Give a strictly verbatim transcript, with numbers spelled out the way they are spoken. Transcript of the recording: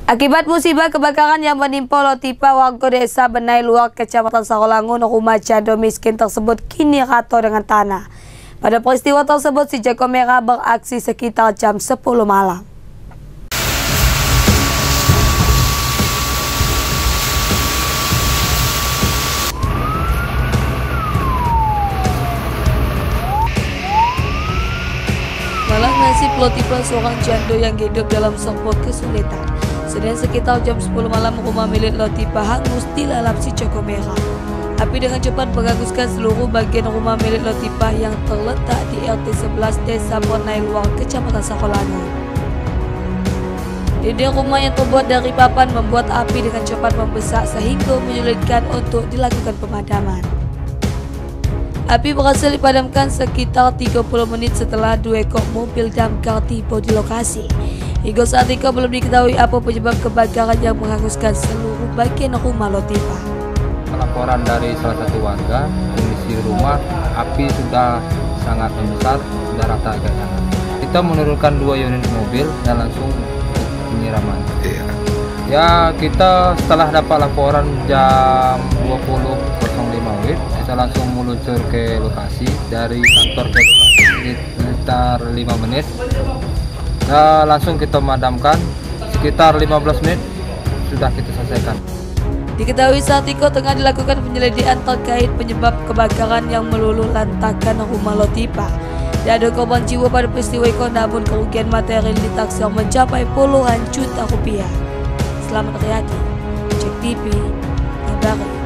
Akibat musibah kebakaran yang menimpa Lotipa warga desa Benai Luar, Kecamatan Sarolangun, rumah janda miskin tersebut kini rata dengan tanah. Pada peristiwa tersebut, si Jago Merah beraksi sekitar jam sepuluh malam. Malah nasib Lotipa, seorang janda yang hidup dalam sebuah kesulitan. Sedang sekitar jam sepuluh malam, rumah milik Lotipa hangus dilalap si Jago Merah. Api dengan cepat menghanguskan seluruh bagian rumah milik Lotipa yang terletak di R T sebelas Desa Benai Luar, Kecamatan Sarolangun. Dinding rumah yang terbuat dari papan membuat api dengan cepat membesar sehingga menyulitkan untuk dilakukan pemadaman. Api berhasil dipadamkan sekitar tiga puluh menit setelah dua ekor mobil damkar tiba di lokasi. Hingga saat ini belum diketahui apa penyebab kebakaran yang menghanguskan seluruh bagian rumah Lotipa. Laporan dari salah satu warga, kondisi rumah api sudah sangat membesar, sudah rata agak jangan. Kita menurunkan dua unit mobil dan langsung penyiraman. Ya, kita setelah dapat laporan jam dua puluh lima W I B, kita langsung meluncur ke lokasi. Dari kantor ke lokasi sekitar lima menit. Ya, langsung kita memadamkan, sekitar lima belas menit sudah kita selesaikan. Diketahui saat itu tengah dilakukan penyelidikan terkait penyebab kebakaran yang meluluh lantakkan rumah Lotipa. Tidak ada korban jiwa pada peristiwa itu, namun kerugian material ditaksir mencapai puluhan juta rupiah. Selamat Riyadi, Cek T V, Kabar.